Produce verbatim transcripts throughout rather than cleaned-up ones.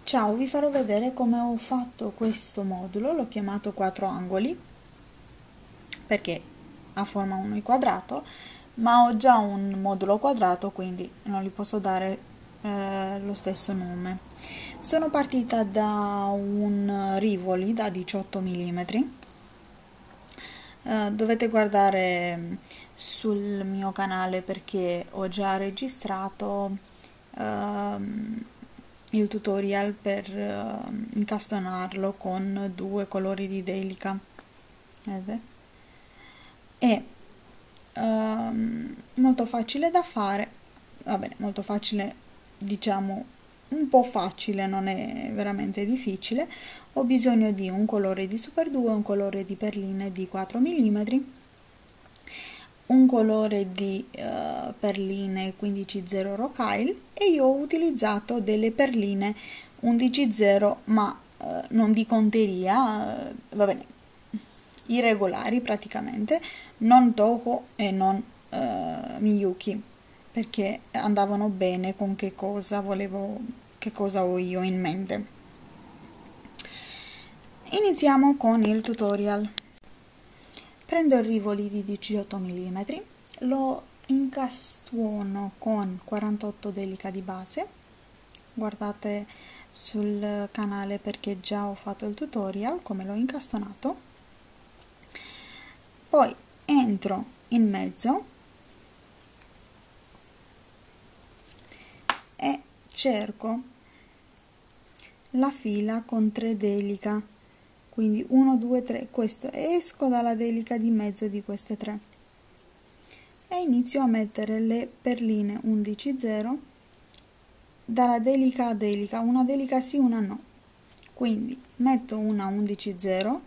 Ciao, vi farò vedere come ho fatto questo modulo. L'ho chiamato quattro angoli perché ha forma uniquadrato, ma ho già un modulo quadrato, quindi non gli posso dare eh, lo stesso nome. Sono partita da un Rivoli da diciotto millimetri. Eh, dovete guardare sul mio canale perché ho già registrato ehm, il tutorial per eh, incastonarlo con due colori di delica. Vedete? È ehm, molto facile da fare, va bene, molto facile, diciamo un po' facile, non è veramente difficile. Ho bisogno di un colore di Super due, un colore di perline di quattro millimetri, un colore di uh, perline quindici zero Rockwell, e io ho utilizzato delle perline undici zero, ma uh, non di conteria, uh, va bene, irregolari praticamente, non Toho e non uh, Miyuki, perché andavano bene con che cosa volevo, che cosa ho io in mente. Iniziamo con il tutorial. Prendo il Rivoli di diciotto millimetri, lo incastono con quarantotto delica di base. Guardate sul canale perché già ho fatto il tutorial come l'ho incastonato. Poi entro in mezzo e cerco la fila con tre delica, quindi uno due tre, questo, esco dalla delica di mezzo di queste tre e inizio a mettere le perline undici zero dalla delica a delica, una delica sì, una no. Quindi metto una undici zero,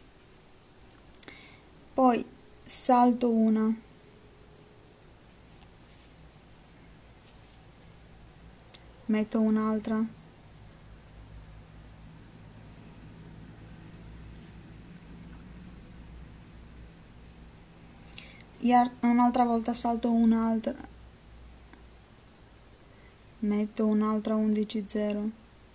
poi salto una, metto un'altra, un'altra volta salto un'altra, metto un'altra undici zero,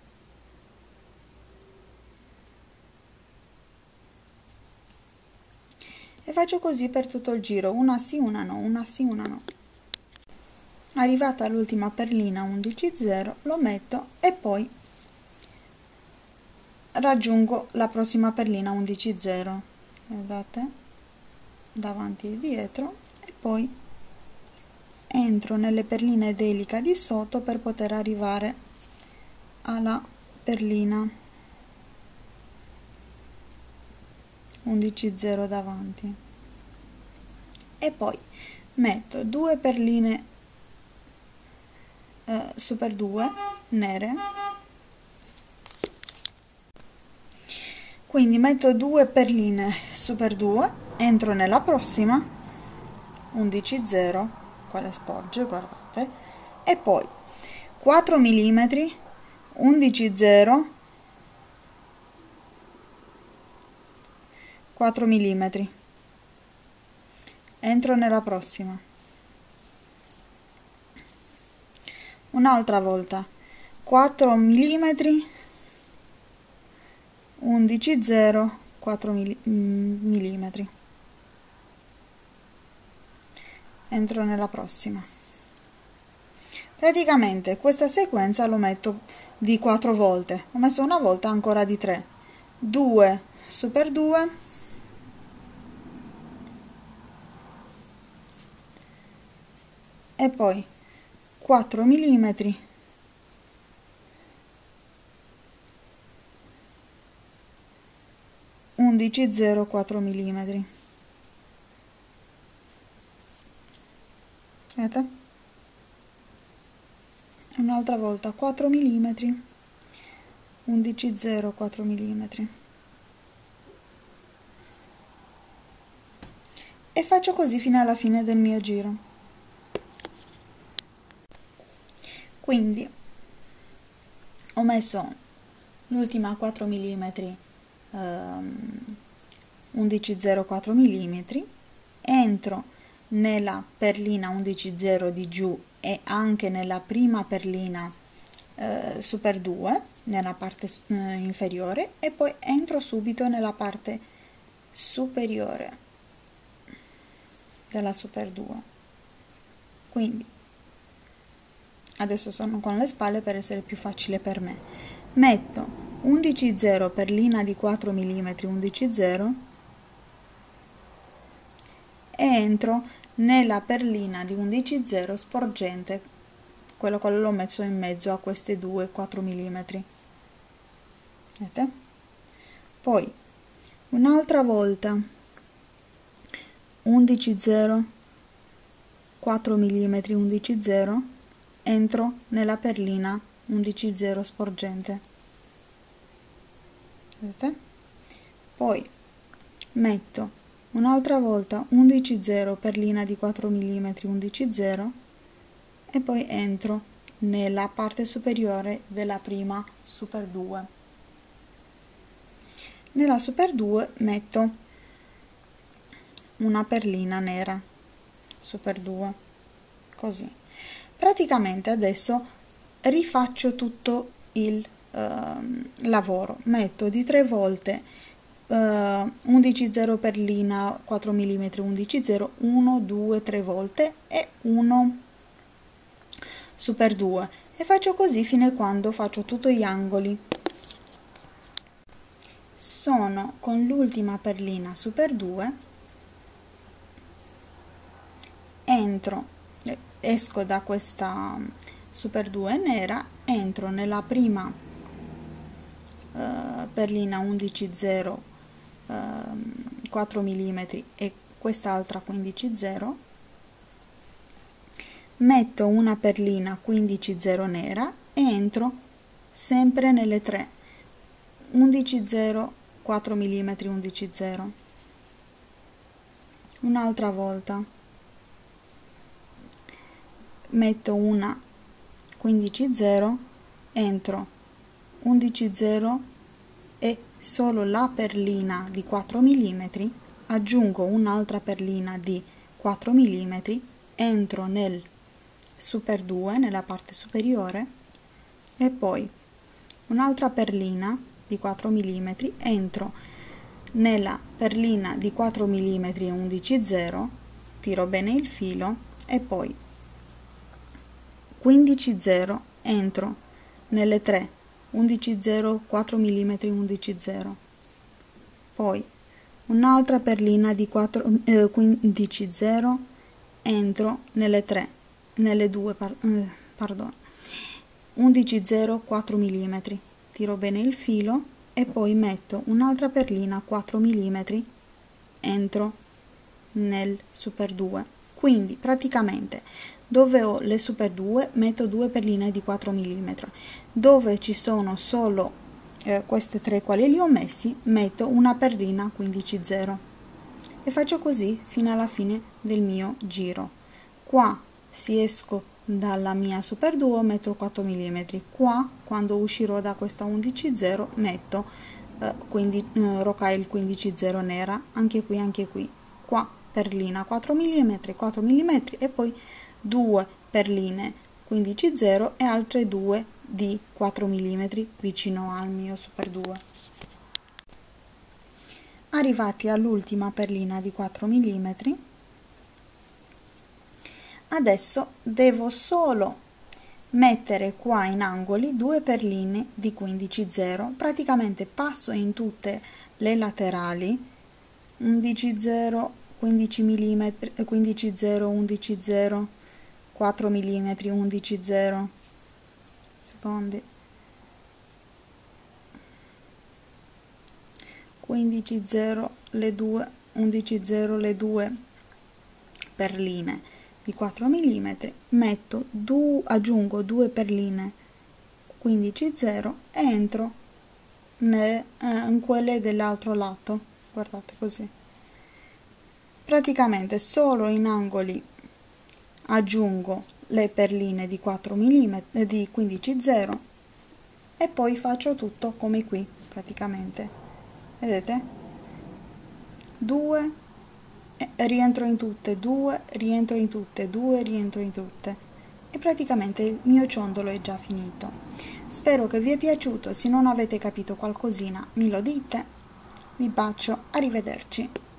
e faccio così per tutto il giro, una sì, una no, una sì, una no. Arrivata all'ultima perlina undici zero, lo metto e poi raggiungo la prossima perlina undici zero, vedete, davanti e dietro, e poi entro nelle perline delica di sotto per poter arrivare alla perlina undici zero davanti, e poi metto due perline eh, Super due nere, quindi metto due perline Super due, entro nella prossima undici zero, quale sporge, guardate, e poi quattro millimetri undici zero, quattro millimetri, entro nella prossima, un'altra volta quattro millimetri undici zero, quattro millimetri, entro nella prossima. Praticamente questa sequenza lo metto di quattro volte, ho messo una volta ancora di tre, due Super due, e poi quattro millimetri, undici zero, quattro millimetri, vedete? Un'altra volta quattro millimetri, undici zero, quattro millimetri, e faccio così fino alla fine del mio giro. Quindi ho messo l'ultima quattro millimetri, um, undici zero, quattro millimetri, entro nella perlina undici zero di giù e anche nella prima perlina eh, Super due, nella parte eh, inferiore e poi entro subito nella parte superiore della super due. Quindi adesso sono con le spalle per essere più facile per me. Metto undici zero perlina di quattro millimetri, undici zero, e entro nella perlina di undici zero sporgente, quello che l'ho messo in mezzo a queste due quattro millimetri. Vedete? Poi un'altra volta undici zero, quattro millimetri, undici zero, entro nella perlina undici zero sporgente. Vedete? Poi metto un'altra volta undici zero perlina di quattro millimetri, undici zero, e poi entro nella parte superiore della prima super due. Nella super due metto una perlina nera super due, così. Praticamente adesso rifaccio tutto il eh, lavoro. Metto di tre volte eh, undici zero perlina quattro millimetri, undici zero, uno, due, tre volte e uno super due, e faccio così fino a quando faccio tutti gli angoli. Sono con l'ultima perlina super due, entro, esco da questa super due nera, entro nella prima eh, perlina undici zero eh, quattro millimetri e quest'altra quindici zero, metto una perlina quindici zero nera e entro sempre nelle tre undici zero quattro millimetri, undici zero, un'altra volta metto una quindici zero, entro undici zero e solo la perlina di quattro millimetri, aggiungo un'altra perlina di quattro millimetri, entro nel super due nella parte superiore e poi un'altra perlina di quattro millimetri, entro nella perlina di quattro millimetri e undici zero, tiro bene il filo e poi quindici zero, entro nelle tre undici zero quattro millimetri, undici zero, poi un'altra perlina di quattro, eh, quindici zero, entro nelle tre nelle due par eh, pardon, undici zero quattro millimetri, tiro bene il filo e poi metto un'altra perlina quattro millimetri, entro nel super due. Quindi praticamente dove ho le super due metto due perline di quattro millimetri, dove ci sono solo eh, queste tre quali li ho messi metto una perlina quindici zero e faccio così fino alla fine del mio giro. Qua si esco dalla mia super due metto quattro millimetri, qua quando uscirò da questa undici zero metto eh, quindi eh, rocaille quindici zero nera, anche qui anche qui, qua perlina quattro millimetri, quattro millimetri e poi due perline quindici zero e altre due di quattro millimetri vicino al mio super due. Arrivati all'ultima perlina di quattro millimetri, adesso devo solo mettere qua in angoli due perline di quindici zero, praticamente passo in tutte le laterali undici zero, quindici millimetri, quindici zero, undici zero, quattro millimetri, undici zero, secondi, quindici zero, le due, undici zero, le due perline di quattro millimetri, metto du, aggiungo due perline quindici zero e entro ne, eh, in quelle dell'altro lato, guardate così. Praticamente solo in angoli aggiungo le perline di quattro millimetri di quindici zero e poi faccio tutto come qui praticamente, vedete, due, rientro in tutte, due, rientro in tutte, due, rientro in tutte e praticamente il mio ciondolo è già finito. Spero che vi è piaciuto, se non avete capito qualcosina mi lo dite. Vi bacio, arrivederci.